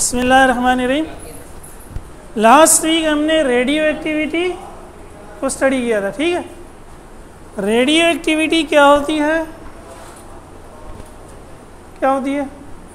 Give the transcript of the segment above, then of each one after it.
बिस्मिल्लाहिर्रहमानिर्रहीम। Last week हमने radioactivity को स्टडी किया था, ठीक है। रेडियो एक्टिविटी क्या होती है? क्या होती है?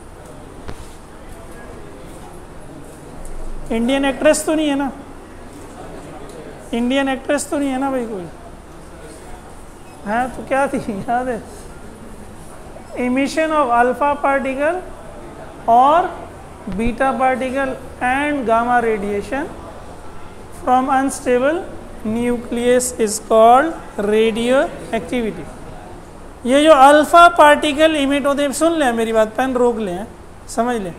इंडियन एक्ट्रेस तो नहीं है ना? इंडियन एक्ट्रेस तो नहीं है ना भाई कोई? हाँ, तो क्या थी याद है? इमिशन ऑफ अल्फा पार्टिकल और beta particle and gamma radiation from unstable nucleus is called radioactivity. ये जो अल्फा पार्टिकल इमिट होते हैं, सुन लें मेरी बात, पेन रोक लें, समझ लें,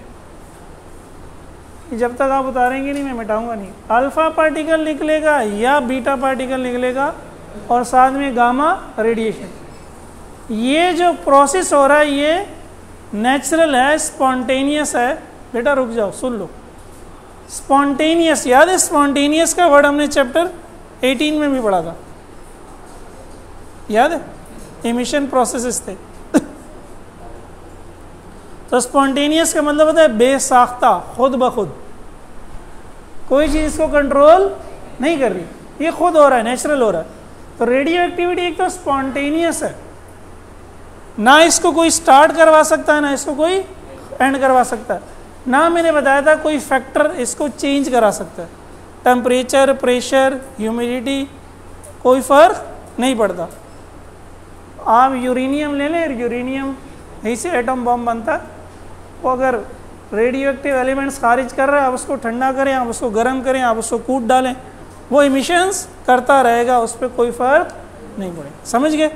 जब तक आप उतारेंगे नहीं मैं मिटाऊंगा नहीं। अल्फा पार्टिकल निकलेगा या बीटा पार्टिकल निकलेगा और साथ में गामा रेडिएशन। ये जो प्रोसेस हो रहा है ये नेचुरल है, स्पॉन्टेनियस है। बेटा रुक जाओ, सुन लो। स्पॉन्टेनियस याद है? स्पॉन्टेनियस का वर्ड हमने चैप्टर 18 में भी पढ़ा था, याद है? इमिशन प्रोसेसेस थे। तो स्पॉन्टेनियस का मतलब होता है बेसाख्ता, खुद ब खुद, कोई चीज़ इसको कंट्रोल नहीं कर रही, ये खुद हो रहा है, नेचुरल हो रहा है। तो रेडियो एक्टिविटी एक तो स्पॉन्टेनियस है, ना इसको कोई स्टार्ट करवा सकता है ना इसको कोई एंड करवा सकता है, ना मैंने बताया था कोई फैक्टर इसको चेंज करा सकता है। टेम्परेचर, प्रेशर, ह्यूमिडिटी, कोई फर्क नहीं पड़ता। आप यूरेनियम ले लें, यूरेनियम यहीं से एटम बम बनता है। वो अगर रेडियो एक्टिव एलिमेंट्स खारिज कर रहा है, आप उसको ठंडा करें, आप उसको गर्म करें, आप उसको कूट डालें, वो इमिशंस करता रहेगा, उस पर कोई फर्क नहीं पड़ेगा। समझ गए?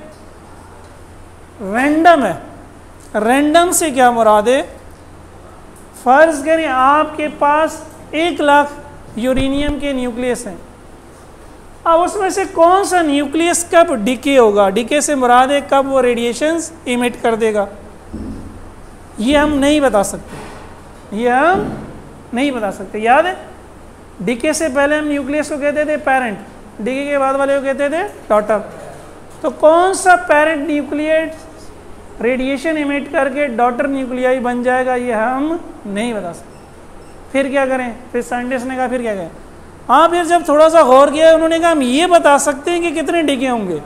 रैंडम है। रैंडम से क्या मुराद है? फर्ज करें आपके पास 1 लाख यूरेनियम के न्यूक्लियस हैं। अब उसमें से कौन सा न्यूक्लियस कब डिके होगा? डिके से मुराद है कब वो रेडिएशंस इमिट कर देगा, ये हम नहीं बता सकते, ये हम नहीं बता सकते। याद है, डिके से पहले हम न्यूक्लियस को कहते थे पेरेंट, डिके के बाद वाले को कहते थे डॉटर। तो कौन सा पेरेंट न्यूक्लियस रेडिएशन इमिट करके डॉटर न्यूक्लियाई बन जाएगा, ये हम नहीं बता सकते। फिर क्या करें? फिर साइंटिस्ट ने कहा फिर क्या करें? हाँ, फिर जब थोड़ा सा गौर किया उन्होंने कहा हम ये बता सकते हैं कि कितने डिके होंगे,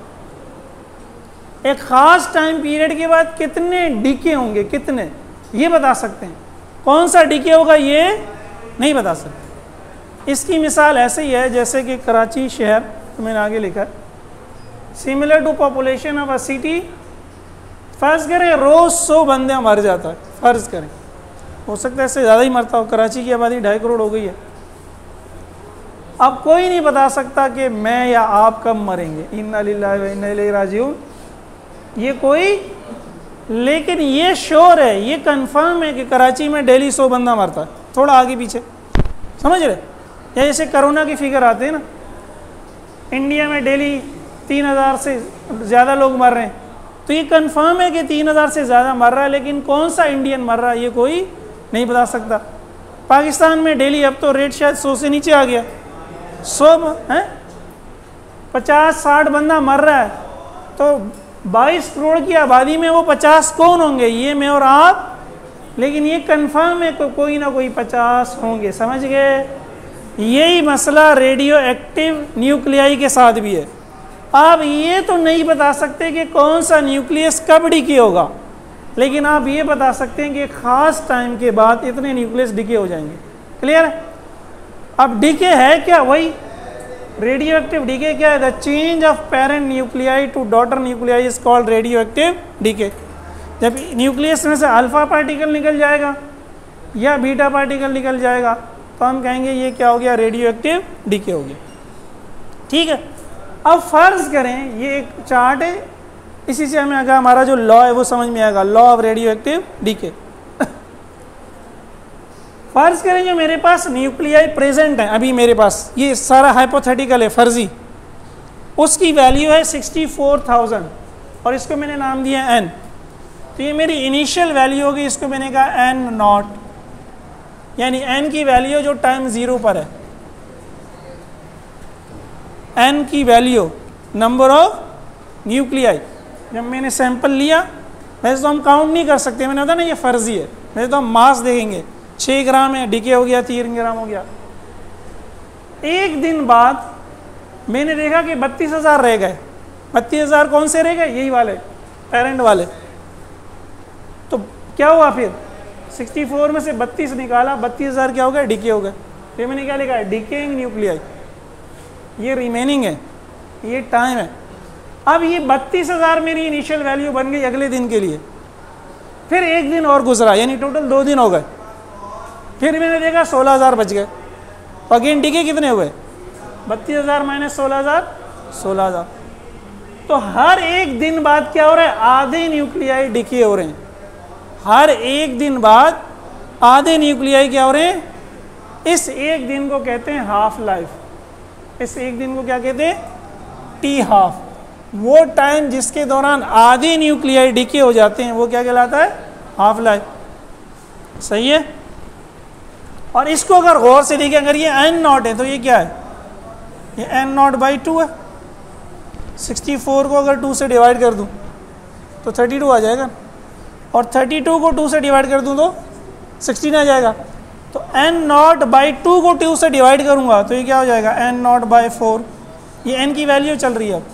एक खास टाइम पीरियड के बाद कितने डिके होंगे, कितने, ये बता सकते हैं। कौन सा डिके होगा ये नहीं बता सकते। इसकी मिसाल ऐसे ही है जैसे कि कराची शहर, तो मैंने आगे लिखा, similar to population of a city. फर्ज करें रोज 100 बंदे मर जाता है, फर्ज करें, हो सकता है इससे ज़्यादा ही मरता हो। कराची की आबादी 2.5 करोड़ हो गई है। अब कोई नहीं बता सकता कि मैं या आप कब मरेंगे, इन्ना लिल्लाहि व इन्ना इलैहि राजिऊन, ये कोई, लेकिन ये श्योर है, ये कंफर्म है कि कराची में डेली 100 बंदा मरता है। थोड़ा आगे पीछे, समझ रहे? या जैसे कोरोना की फिगर आते हैं ना, इंडिया में डेली 3000 से ज़्यादा लोग मर रहे हैं, तो ये कंफर्म है कि 3000 से ज़्यादा मर रहा है, लेकिन कौन सा इंडियन मर रहा है ये कोई नहीं बता सकता। पाकिस्तान में डेली, अब तो रेट शायद 100 से नीचे आ गया, 100 है, 50-60 बंदा मर रहा है, तो 22 करोड़ की आबादी में वो 50 कौन होंगे? ये मैं और आप, लेकिन ये कंफर्म है कोई ना कोई 50 होंगे। समझ गए? यही मसला रेडियो एक्टिव न्यूक्लियाई के साथ भी है। आप ये तो नहीं बता सकते कि कौन सा न्यूक्लियस कब डिके होगा, लेकिन आप ये बता सकते हैं कि खास टाइम के बाद इतने न्यूक्लियस डिके हो जाएंगे। क्लियर है? अब डिके है क्या? वही रेडियो एक्टिव डिके क्या है? The change of parent nuclei to daughter nuclei is called radioactive decay. जब न्यूक्लियस में से अल्फा पार्टिकल निकल जाएगा या बीटा पार्टिकल निकल जाएगा तो हम कहेंगे ये क्या हो गया? रेडियो एक्टिव डिके हो गया। ठीक है, अब फर्ज करें ये एक चार्ट है, इसी से हमें अगर हमारा जो लॉ है वो समझ में आएगा, law of radioactive decay. फर्ज करें जो मेरे पास न्यूक्लियाई प्रेजेंट है अभी मेरे पास, ये सारा हाइपोथेटिकल है, फर्जी, उसकी वैल्यू है 64,000 और इसको मैंने नाम दिया n। तो ये मेरी इनिशियल वैल्यू होगी, इसको मैंने कहा n नॉट, यानी n की वैल्यू जो टाइम 0 पर है, n की वैल्यू नंबर ऑफ न्यूक्लियाई। जब मैंने सैंपल लिया, वैसे तो हम काउंट नहीं कर सकते, मैंने बताया ना ये फर्जी है, वैसे तो हम मास देखेंगे, 6 ग्राम है, डीके हो गया 3 ग्राम हो गया। एक दिन बाद मैंने देखा कि 32,000 रह गए। 32,000 कौन से रह गए? यही वाले, पेरेंट वाले। तो क्या हुआ फिर? 64 में से 32 निकाला, 32,000 क्या हो गया? डीके हो गए। फिर मैंने क्या लिखा है? Decaying nuclei. ये रिमेनिंग है, ये टाइम है। अब ये 32,000 मेरी इनिशियल वैल्यू बन गई अगले दिन के लिए। फिर एक दिन और गुजरा, यानी टोटल 2 दिन हो गए। फिर मैंने देखा 16,000 बच गए। अगेन डीके कितने हुए? 32,000 माइनस 16,000, 16,000। तो हर एक दिन बाद क्या हो रहा है? आधे न्यूक्लियाई डीके हो रहे हैं। हर एक दिन बाद आधे न्यूक्लियाई क्या हो रहे हैं? इस एक दिन को कहते हैं हाफ लाइफ। इस एक दिन को क्या कहते हैं? T half. वो टाइम जिसके दौरान आधे न्यूक्लियाई डीके हो जाते हैं वो क्या कहलाता है? Half life. सही है। और इसको अगर गौर से देखें, अगर ये n नॉट है तो ये क्या है? ये n नॉट बाई 2 है। 64 को अगर 2 से डिवाइड कर दूं तो 32 आ जाएगा, और 32 को 2 से डिवाइड कर दूं तो 16 आ जाएगा। तो n नॉट बाई 2 को 2 से डिवाइड करूंगा तो ये क्या हो जाएगा? n naught by 4। ये n की वैल्यू चल रही है। अब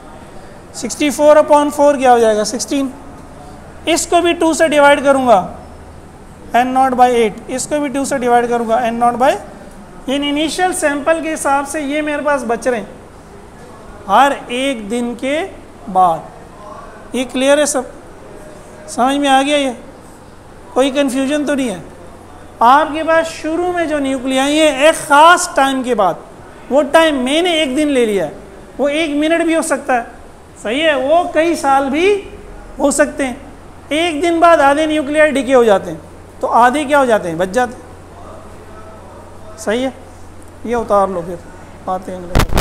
64/4 क्या हो जाएगा? 16। इसको भी 2 से डिवाइड करूंगा, n नॉट बाई 8। इसको भी 2 से डिवाइड करूंगा, n नॉट बाई। इन इनिशियल सैंपल के हिसाब से ये मेरे पास बच रहे हैं हर एक दिन के बाद। ये क्लियर है? सब समझ में आ गया? ये कोई कंफ्यूजन तो नहीं है? आपके पास शुरू में जो न्यूक्लियाई है एक ख़ास टाइम के बाद, वो टाइम मैंने एक दिन ले लिया है, वो 1 मिनट भी हो सकता है। सही है। वो कई साल भी हो सकते हैं। एक दिन बाद आधे न्यूक्लियाई डीके हो जाते हैं, तो आधे क्या हो जाते हैं? बच जाते हैं। सही है। ये उतार लो, फिर आते हैं अगले।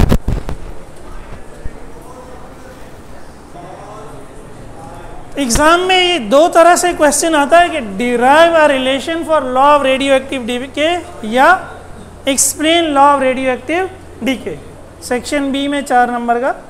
एग्जाम में ये 2 तरह से क्वेश्चन आता है कि derive a relation for law of radioactive decay या explain law of radioactive decay. Section B में 4 नंबर का।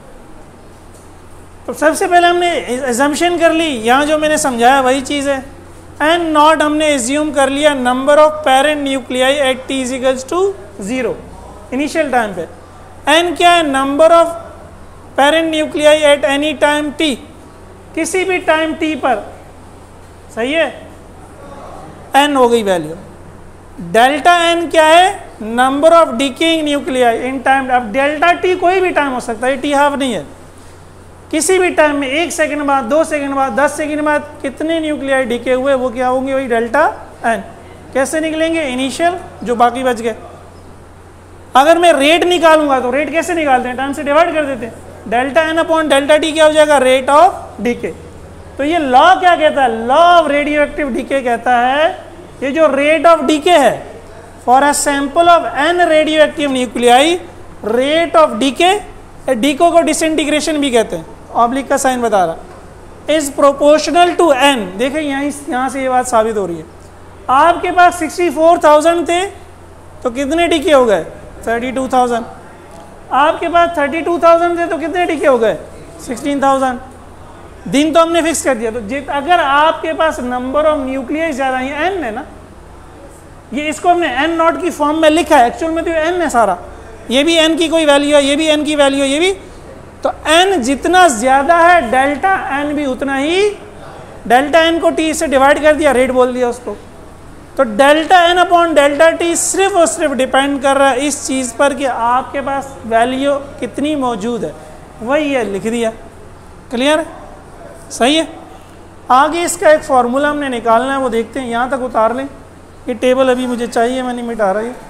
तो सबसे पहले हमने एजम्पशन कर ली, यहाँ जो मैंने समझाया वही चीज़ है। एन नॉट हमने एज्यूम कर लिया number of parent nuclei at T is equals to 0 initial time पे। एन क्या है? Number of parent nuclei at any time T, किसी भी टाइम टी पर। सही है। एन हो गई वैल्यू। डेल्टा एन क्या है? Number of decaying nuclei in time. अब डेल्टा टी कोई भी टाइम हो सकता है, टी हाफ नहीं है। किसी भी टाइम में 1 सेकंड बाद, 2 सेकंड बाद, 10 सेकंड बाद कितने न्यूक्लियाई डीके हुए वो क्या होंगे? वही डेल्टा एन। कैसे निकलेंगे? इनिशियल जो बाकी बच गए। अगर मैं रेट निकालूंगा तो रेट कैसे निकालते हैं? टाइम से डिवाइड कर देते हैं। Delta N upon delta T क्या हो जाएगा? Rate of decay. तो ये लॉ क्या कहता है? Law of radioactive decay कहता है ये जो रेट ऑफ डीके है for a sample of N radioactive nuclei, rate of decay, डीको को डिसइंटीग्रेशन भी कहते हैं, ऑब्लिक का साइन बता रहा, इज प्रोपोर्शनल टू एन। देखें यहाँ से ये बात साबित हो रही है। आपके पास 64,000 थे तो कितने डीके हो गए? 32,000। आपके पास 32,000 थे तो कितने डीके हो गए? 16,000। दिन तो हमने फिक्स कर दिया। तो अगर आपके पास नंबर ऑफ न्यूक्लियाई ज़्यादा है, एन है ना, ये इसको हमने एन नॉट की फॉर्म में लिखा है, एक्चुअल में तो एन है सारा। ये भी एन की कोई वैल्यू है, ये भी एन की वैल्यू है, ये भी। तो एन जितना ज़्यादा है डेल्टा एन भी उतना ही। डेल्टा एन को टी से डिवाइड कर दिया, रेट बोल दिया उसको। तो delta N upon delta T सिर्फ और सिर्फ डिपेंड कर रहा है इस चीज़ पर कि आपके पास वैल्यू कितनी मौजूद है, वही है, लिख दिया। क्लियर है? सही है। आगे इसका एक फार्मूला हमने निकालना है, वो देखते हैं। यहाँ तक उतार लें, ये टेबल अभी मुझे चाहिए, मैं नहीं मिटा रहा ये।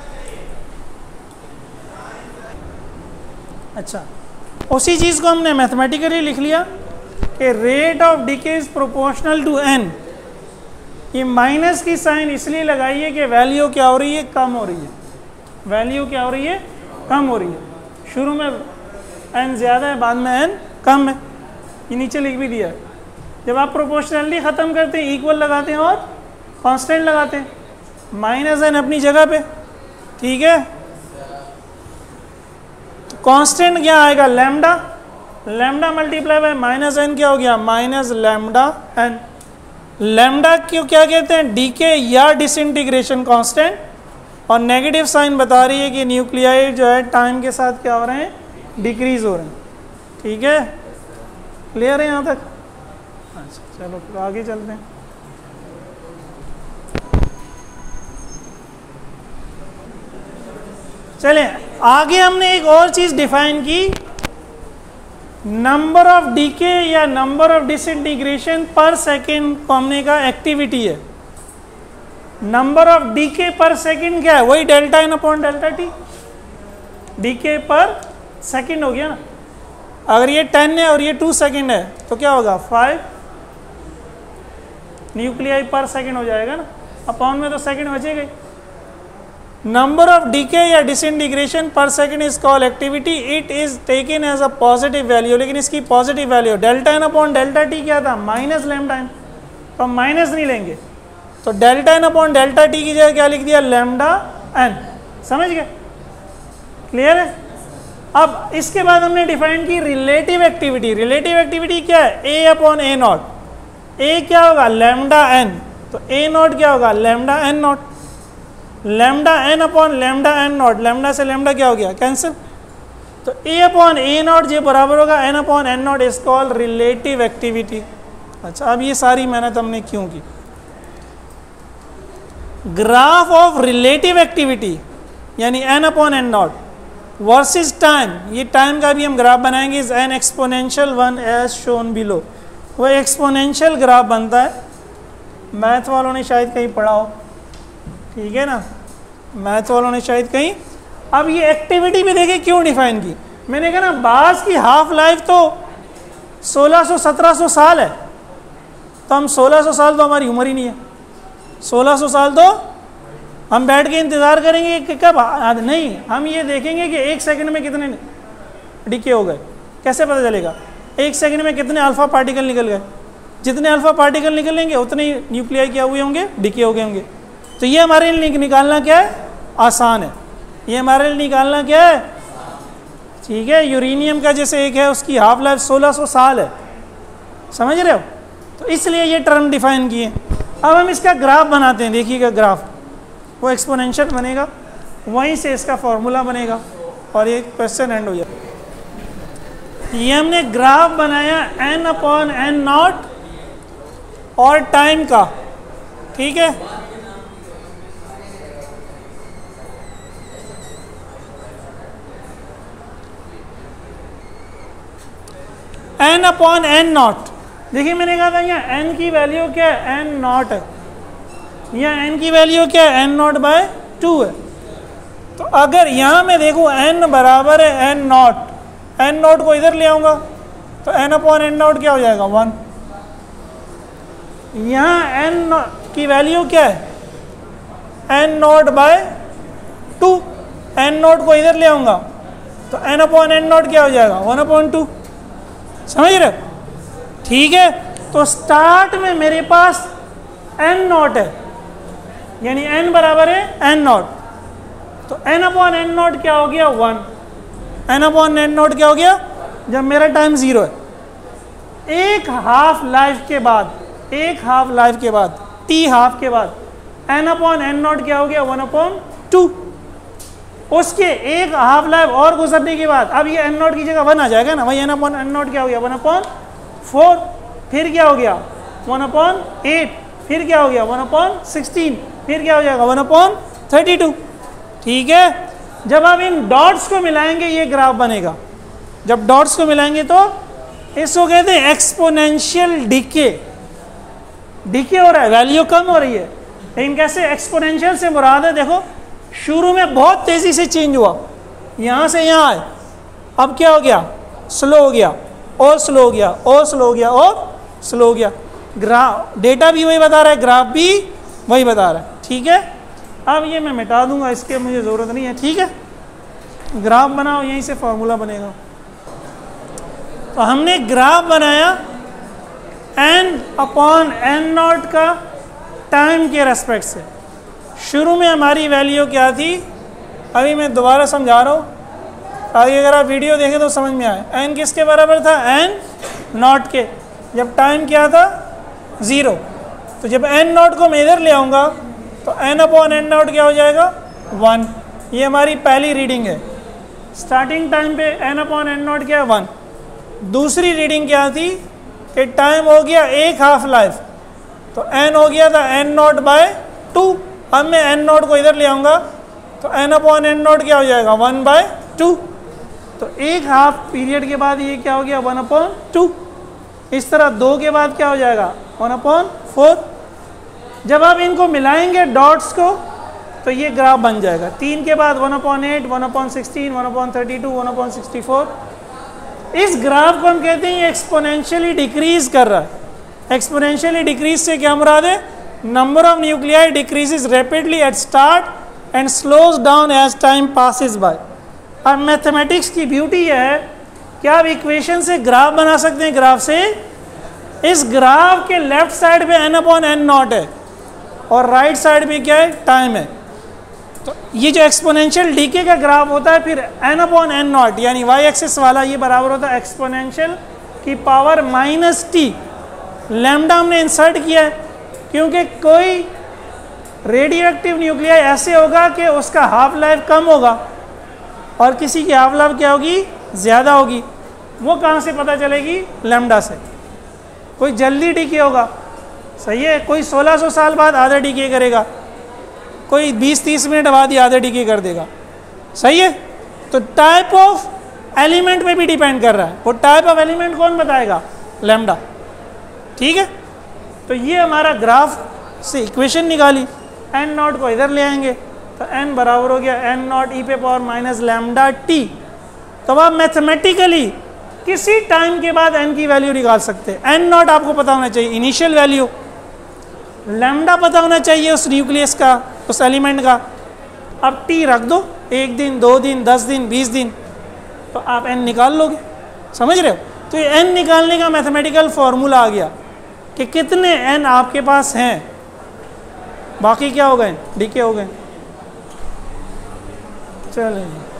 अच्छा, उसी चीज़ को हमने मैथमेटिकली लिख लिया कि rate of decay is proportional to N. ये माइनस की साइन इसलिए लगाइए कि वैल्यू क्या हो रही है? कम हो रही है। वैल्यू क्या हो रही है? कम हो रही है। शुरू में एन ज़्यादा है, बाद में एन कम है। ये नीचे लिख भी दिया है। जब आप प्रोपोर्शनली ख़त्म करते हैं, इक्वल लगाते हैं और कांस्टेंट लगाते हैं, माइनस एन अपनी जगह पे। ठीक है। कांस्टेंट क्या आएगा? Lambda. Lambda multiply by minus N क्या हो गया? Minus lambda N. लैम्डा क्यों क्या कहते हैं, डीके या डिसइंटीग्रेशन कांस्टेंट, और नेगेटिव साइन बता रही है कि न्यूक्लियाइड जो है टाइम के साथ क्या हो रहे हैं, डिक्रीज हो रहे हैं। ठीक है, क्लियर है यहाँ तक? अच्छा चलो फिर आगे चलते हैं। चलें आगे, हमने एक और चीज डिफाइन की, नंबर ऑफ डीके या नंबर ऑफ डिसइंटीग्रेशन पर सेकेंड को हमने कहा एक्टिविटी है। नंबर ऑफ डीके पर सेकेंड क्या है, वही delta N upon delta T, decay पर सेकेंड हो गया ना। अगर ये 10 है और ये 2 सेकेंड है तो क्या होगा, 5 न्यूक्लियाई पर सेकेंड हो जाएगा ना, अपॉन में तो सेकेंड बचेगा। नंबर ऑफ डीके या डिसइंटीग्रेशन पर second is called activity, it is taken as a positive value, लेकिन इसकी positive value delta N upon delta T क्या था, माइनस लैम्डा एन, तो हम माइनस नहीं लेंगे, तो delta N upon delta T की जगह क्या लिख दिया, लैम्डा एन। समझ गए, क्लियर है? अब इसके बाद हमने डिफाइन की रिलेटिव एक्टिविटी। रिलेटिव एक्टिविटी क्या है, ए अपॉन ए नॉट, ए क्या होगा, लैम्डा एन, तो ए नॉट क्या होगा, lambda N naught, lambda N upon lambda N naught, lambda से लैम्डा क्या हो गया, कैंसिल, तो ए अपॉन ए नॉट जो बराबर होगा N upon N naught, is called relative activity. अच्छा, अब ये सारी मेहनत हमने क्यों की? ग्राफ ऑफ रिलेटिव एक्टिविटी यानी N upon N naught versus time, ये टाइम का भी हम ग्राफ बनाएंगे, is an exponential one as shown below. वह एक्सपोनेंशियल ग्राफ बनता है, मैथ वालों ने शायद कहीं पढ़ा हो, ठीक है ना, मैथ वालों ने शायद कहीं। अब ये एक्टिविटी भी देखिए क्यों डिफाइन की, मैंने कहा ना बास की हाफ लाइफ तो 1600-1700 साल है, तो हम 1600 साल तो हमारी उम्र ही नहीं है, 1600 साल तो हम बैठ के इंतज़ार करेंगे कि कब, नहीं, हम ये देखेंगे कि 1 सेकंड में कितने डीके हो गए, कैसे पता चलेगा, 1 सेकंड में कितने अल्फा पार्टिकल निकल गए, जितने अल्फा पार्टिकल निकलेंगे उतने ही न्यूक्लियाई क्या हुए होंगे, डीके हो गए होंगे। तो ये हमारे लिए निकालना क्या है, आसान है, ये हमारे लिए निकालना क्या है, ठीक है। यूरेनियम का जैसे एक है उसकी हाफ लाइफ 1600 साल है, समझ रहे हो, तो इसलिए ये टर्म डिफाइन किए। अब हम इसका ग्राफ बनाते हैं, देखिएगा ग्राफ वो एक्सपोनेंशियल बनेगा, वहीं से इसका फॉर्मूला बनेगा और ये क्वेश्चन एंड हो जाएगा। ये हमने ग्राफ बनाया एन अपॉन एन नॉट और टाइम का, ठीक है। एन अपॉन एन नॉट, देखिए मैंने कहा था यहाँ एन की वैल्यू क्या है, एन नॉट है, यहाँ एन की वैल्यू क्या है, एन नॉट बाय 2 है। तो अगर यहाँ मैं देखूँ एन बराबर है एन नॉट, एन नॉट को इधर ले आऊँगा तो एन अपॉन एन नॉट क्या हो जाएगा, 1। यहाँ एन की वैल्यू क्या है, N naught by 2, N naught को इधर ले आऊँगा तो एन अपॉन एन नॉट क्या हो जाएगा, 1/2। समझ रहे, ठीक है। तो स्टार्ट में मेरे पास एन नॉट है, यानी एन बराबर है एन नॉट, तो एन अपॉन एन नॉट क्या हो गया, 1। एन अपॉन एन नॉट क्या हो गया, जब मेरा टाइम 0 है। एक हाफ लाइफ के बाद, एक हाफ लाइफ के बाद, टी हाफ के बाद एन अपॉन एन नॉट क्या हो गया, 1/2। उसके एक हाफ लाइफ और गुजरने के बाद अब ये एन नॉट की जगह 1 आ जाएगा ना, वही एन अपॉन एन नॉट क्या हो गया, 1/4। फिर क्या हो गया, 1/8, फिर क्या हो गया, 1/16, फिर क्या हो जाएगा, 1/32। ठीक है। जब आप इन डॉट्स को मिलाएंगे ये ग्राफ बनेगा, जब डॉट्स को मिलाएंगे तो इसको कहते हैं एक्सपोनेंशियल डीके। डीके हो रहा है, वैल्यू कम हो रही है, लेकिन कैसे, एक्सपोनेंशियल से मुराद है, देखो शुरू में बहुत तेजी से चेंज हुआ, यहाँ से यहाँ आए, अब क्या हो गया, स्लो हो गया, और स्लो हो गया, और स्लो हो गया, और स्लो हो गया। ग्राफ डेटा भी वही बता रहा है, ग्राफ भी वही बता रहा है, ठीक है। अब ये मैं मिटा दूंगा, इसके मुझे ज़रूरत नहीं है, ठीक है। ग्राफ बनाओ, यहीं से फॉर्मूला बनेगा। तो हमने ग्राफ बनाया एन अपॉन एन नॉट का टाइम के रेस्पेक्ट से। शुरू में हमारी वैल्यू क्या थी, अभी मैं दोबारा समझा रहा हूँ, आगे अगर आप वीडियो देखें तो समझ में आए। एन किसके बराबर था, एन नॉट के, जब टाइम क्या था 0। तो जब n नॉट को मैं इधर ले आऊँगा तो n अपॉन n नॉट क्या हो जाएगा 1। ये हमारी पहली रीडिंग है। स्टार्टिंग टाइम पे n अपॉन n नॉट क्या है 1। दूसरी रीडिंग क्या थी कि टाइम हो गया एक हाफ लाइफ, तो n हो गया था n नॉट बाय 2। अब मैं n नॉट को इधर ले आऊँगा तो n अपॉन n नॉट क्या हो जाएगा 1 बाय 2। तो एक हाफ पीरियड के बाद ये क्या हो गया 1 अपॉन 2। इस तरह 2 के बाद क्या हो जाएगा 1 अपॉन 4। जब आप इनको मिलाएंगे डॉट्स को तो ये ग्राफ बन जाएगा। 3 के बाद 1 अपॉन 8, 1 अपॉन 16, 1 अपॉन 32, 1 अपॉन 64। इस ग्राफ को हम कहते हैं एक्सपोनेंशियली डिक्रीज कर रहा है। एक्सपोनेंशियली डिक्रीज से क्या मुराद है? Number of nuclei decreases rapidly at start and slows down as time passes by. अब मैथमेटिक्स की ब्यूटी है कि आप इक्वेशन से ग्राफ बना सकते हैं। ग्राफ से इस ग्राफ के लेफ्ट साइड पे n अपॉन n नॉट है और राइट साइड पे क्या है? टाइम है। तो ये जो एक्सपोनेंशियल डीके का ग्राफ होता है फिर n अपॉन n नॉट यानी y एक्सिस वाला ये बराबर होता है एक्सपोनेंशियल की पावर -t। लैम्डा हमने इंसर्ट किया है क्योंकि कोई रेडियो एक्टिव न्यूक्लियाई ऐसे होगा कि उसका हाफ लाइफ कम होगा और किसी की हाफ लाइफ क्या होगी? ज़्यादा होगी। वो कहाँ से पता चलेगी? लैम्डा से। कोई जल्दी डीके होगा, सही है, कोई 1600 साल बाद आधा डीके करेगा, कोई 20-30 मिनट बाद ही आधा डीके कर देगा, सही है। तो टाइप ऑफ एलिमेंट पे भी डिपेंड कर रहा है। वो टाइप ऑफ एलिमेंट कौन बताएगा? लैम्डा। ठीक है, तो ये हमारा ग्राफ से इक्वेशन निकाली। n नॉट को इधर ले आएंगे तो n बराबर हो गया n नॉट e पे पावर माइनस लैम्डा t। तो आप मैथमेटिकली किसी टाइम के बाद n की वैल्यू निकाल सकते हैं। n नॉट आपको पता होना चाहिए इनिशियल वैल्यू, लैम्डा पता होना चाहिए उस न्यूक्लियस का, उस एलिमेंट का। अब t रख दो, 1 दिन, 2 दिन, 10 दिन, 20 दिन, तो आप n निकाल लोगे। समझ रहे हो? तो ये n निकालने का मैथमेटिकल फॉर्मूला आ गया कि कितने n आपके पास हैं, बाकी क्या हो गए? डीके हो गए। चलिए।